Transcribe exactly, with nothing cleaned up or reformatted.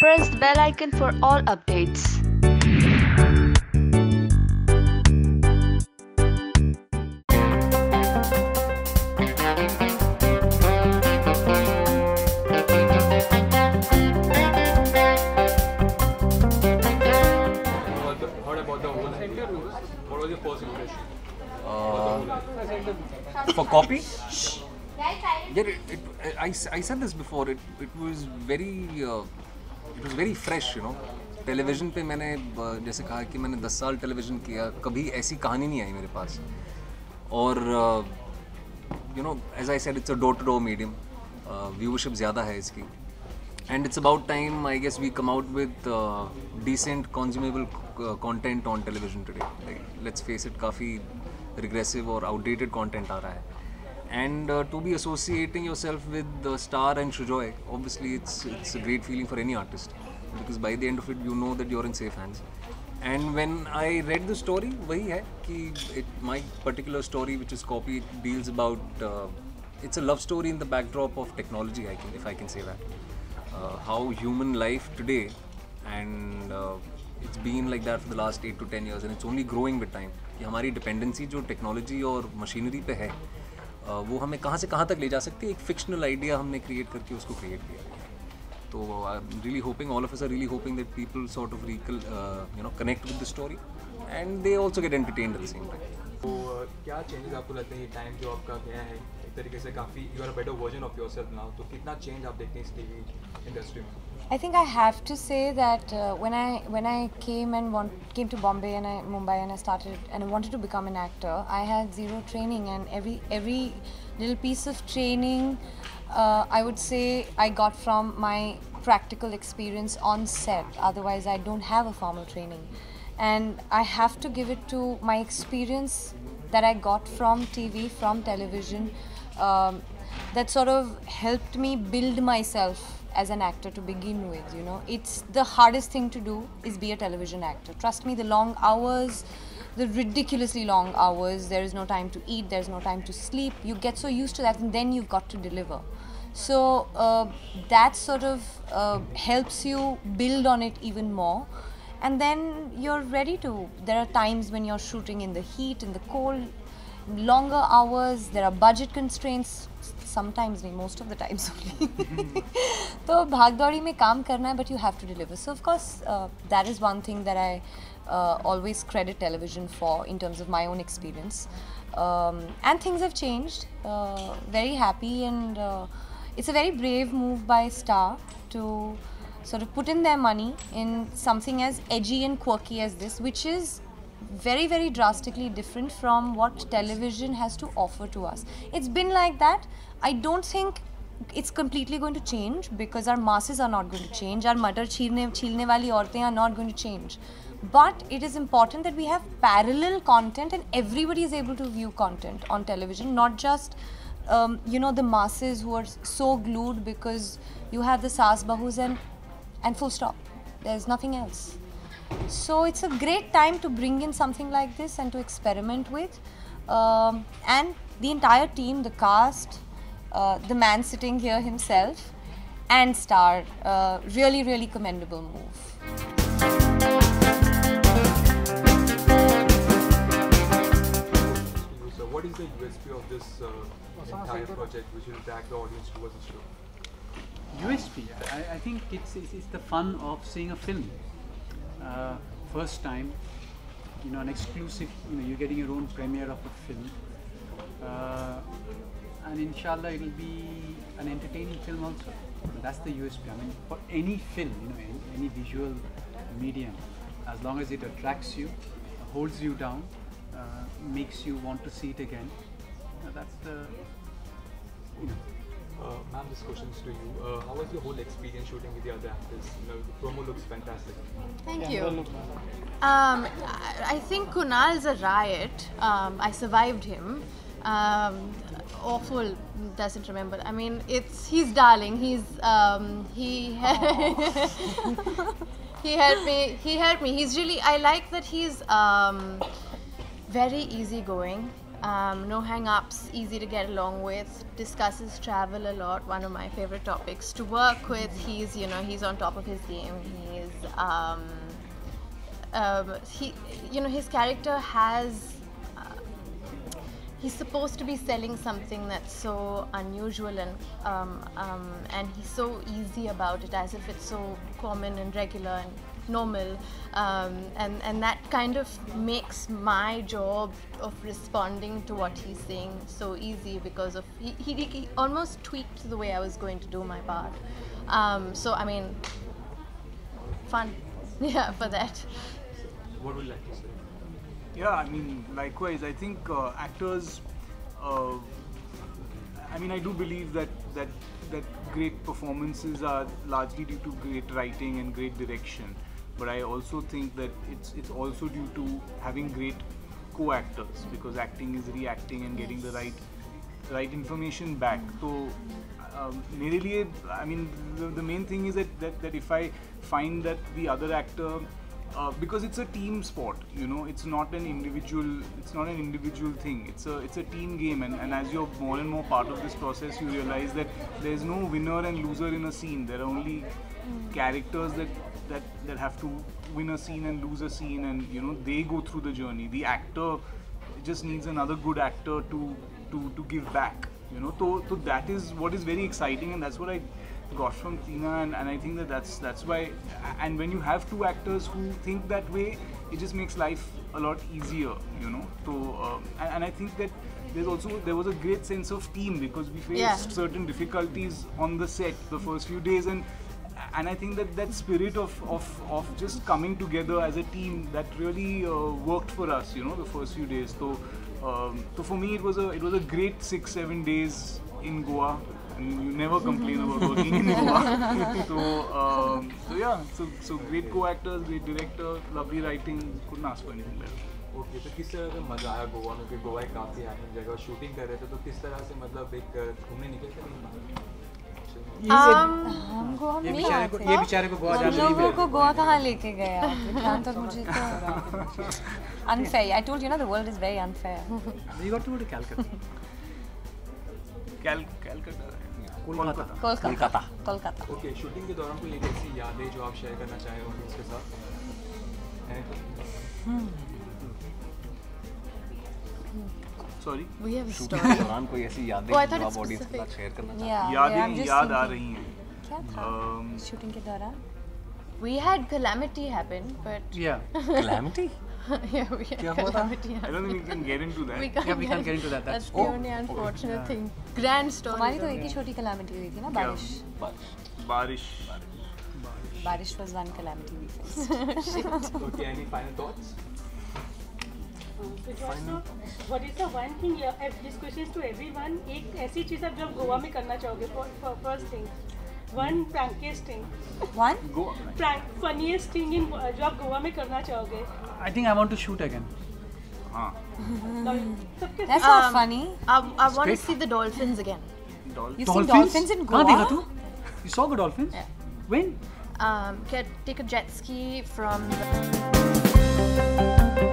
press the bell icon for all updates. Heard about the whole idea. What was your first impression? Uh, for copy? Yeah, it, it, I, I said this before. It it was very uh, it was very fresh, you know. Television पे मैंने uh, जैसे कहा कि मैंने दस साल television किया, कभी ऐसी कहानी नहीं आई मेरे पास. और you know as I said it's a door to door medium, viewership ज़्यादा है इसकी. And it's about time, I guess, we come out with uh, decent consumable uh, content on television today. Like, let's face it, काफ़ी regressive or outdated content आ रहा है. And uh, to be associating yourself with the star and Shujoy, obviously it's it's a great feeling for any artist, because by the end of it you know that you're in safe hands. And when I read the story, वही है कि it, my particular story, which is Copy, deals about uh, it's a love story in the backdrop of technology, I can, if I can say that. Uh, how human life today, and uh, it's been like that for the last eight to ten years, and it's only growing with time. कि हमारी dependency जो technology और machinery पे है, uh, वो हमें कहाँ से कहाँ तक ले जा सकती है. एक fictional idea हमने create करके उसको create किया है. तो I'm really hoping, all of us are really hoping that people sort of recall, uh, you know, connect with the story, and they also get entertained at the same time. तो uh, क्या changes आपको लगते हैं ये time जो आपका गया है, एक तरीके से काफ़ी you are a better version of yourself now, तो कितना change आप देखते हैं इस T V industry में? I think I have to say that uh, when I when I came and want, came to Bombay and I, Mumbai and I started and I wanted to become an actor, I had zero training, and every every little piece of training uh, I would say I got from my practical experience on set. Otherwise, I don't have a formal training, and I have to give it to my experience that I got from T V, from television, um, that sort of helped me build myself as an actor to begin with. You know, it's the hardest thing to do is be a television actor. Trust me, the long hours, the ridiculously long hours, there is no time to eat, there's no time to sleep. You get so used to that, and then you've got to deliver. So uh, that sort of uh, helps you build on it even more, and then you're ready to. There are times when you're shooting in the heat, in the cold, longer hours, there are budget constraints. Sometimes, most of the times only. तो भागदौड़ी में काम करना है, but you have to deliver. So of course, uh, that is one thing that I uh, always credit television for in terms of my own experience. Um, and things have changed. Uh, very happy, and uh, it's a very brave move by Star to sort of put in their money in something as edgy and quirky as this, which is very very drastically different from what television has to offer to us. It's been like that. I don't think it's completely going to change, because our masses are not going to change, our matar chheelne chheelne wali auratein are not going to change, but it is important that we have parallel content and everybody is able to view content on television, not just um, you know, the masses who are so glued because you have the saas bahus and and full stop, there's nothing else. So it's a great time to bring in something like this and to experiment with, um, and the entire team, the cast, uh, the man sitting here himself, and Star, uh, really really commendable move. So what is the U S P of this uh, entire project which will drag the audience towards the show? U S P, I, I think it's, it's, it's the fun of seeing a film. Uh, first time, you know, an exclusive, you know, you're getting your own premiere of a film, uh, and inshallah it'll be an entertaining film also. That's the U S P. I mean, for any film, you know, any, any visual medium, as long as it attracts you, holds you down, uh, makes you want to see it again, uh, that's the, you know. Uh, Ma'am, this question is to you. Uh, how was your whole experience shooting with the other actors? You know, the promo looks fantastic. Thank you. Um, I think Kunal is a riot. Um, I survived him. Um, awful, doesn't remember. I mean, it's he's darling. He's um, he he helped me. He helped me. He's really. I like that he's um, very easygoing. Um, no hang-ups, easy to get along with, discusses travel a lot, one of my favorite topics to work with. He's, you know, he's on top of his game. He's, um, um, he, you know, his character has, uh, he's supposed to be selling something that's so unusual and, um, um, and he's so easy about it, as if it's so common and regular and normal, um, and and that kind of makes my job of responding to what he's saying so easy, because of he, he, he almost tweaked the way I was going to do my part. Um, so I mean, fun, yeah, for that. What would you like to say? Yeah, I mean, likewise, I think uh, actors. Uh, I mean, I do believe that that that great performances are largely due to great writing and great direction. But I also think that it's it's also due to having great co-actors, because acting is reacting and getting the right right information back. So, um, मेरे लिए, I mean, the, the main thing is that, that that if I find that the other actor, uh, because it's a team sport, you know, it's not an individual, it's not an individual thing. It's a it's a team game, and, and as you're more and more part of this process, you realize that there's no winner and loser in a scene. There are only characters that that that have to win a scene and lose a scene, and you know they go through the journey. The actor just needs another good actor to to to give back, you know. So, so that is what is very exciting, and that's what I got from Tina, and, and I think that that's that's why. And when you have two actors who think that way, it just makes life a lot easier, you know. So um, and, and I think that there's also there was a great sense of team, because we faced Yeah. certain difficulties on the set the first few days, and and I think that that spirit of, of, of just coming together as a team, that really uh, worked for us, you know, the first few days. So, um, so for me, it was a it was a great six seven days in Goa, and you never complain about working in Goa. so, um, so yeah, so so great co-actors, great director, lovely writing. Couldn't ask for anything better. Okay तो किस तरह का मज़ा आया गोवा में? क्योंकि गोवा एक काफ़ी हैपनिंग जगह, शूटिंग कर रहे थे, तो किस तरह से मतलब एक घूमने निकले थे नहीं? Um, हम गोवा में ये नहीं बेचारे आए को थे। ये बेचारे को गोवा हम जाने नहीं लोगों मिला। को गोवा कहाँ लेके गए आप? ध्यान तक मुझे तो unfair. I told you ना, the world is very unfair. You got to go to Calcutta. Cal Calcutta, Kolkata. Kolkata Kolkata okay, shooting के दौरान कोई एक ऐसी यादें जो आप शेयर करना चाहें ऑडियंस के साथ? Sorry, we have a shooting story. के दौरान कोई ऐसी यादें Oh, I thought जो it's आप ऑडियंस के specific. साथ शेयर करना चाहते Yeah, yeah, I'm यादें just याद आ thinking. रही हैं. क्या था Um, शूटिंग के दौरान? We had calamity happen, but Yeah. हैं? Calamity? yeah, we had क्या हुआ था? calamity I happen. don't think we can get into that. We can't, Yeah, we can't get into that. That's That's the only unfortunate thing. Grand story. हमारी तो though. एक ही छोटी calamity हुई थी ना, क्या? बारिश. बारिश. बारिश was one calamity we faced. Okay, any final thoughts? So Joshua, what is the one thing you have, this question is to everyone, एक ऐसी चीज़ आप जब गोवा में करना चाहोगे, for, for first thing, one prankiest thing, One? Go. prank funniest thing in जो आप गोवा में करना चाहोगे. I think I want to shoot again. हाँ. Now, सबके That's not Um, funny. I, I want to great. see the dolphins again. Dolphin. You've seen dolphins in कहाँ देखा Goa? तू? You saw the dolphins? Yeah. When? Um, get take a jet ski from the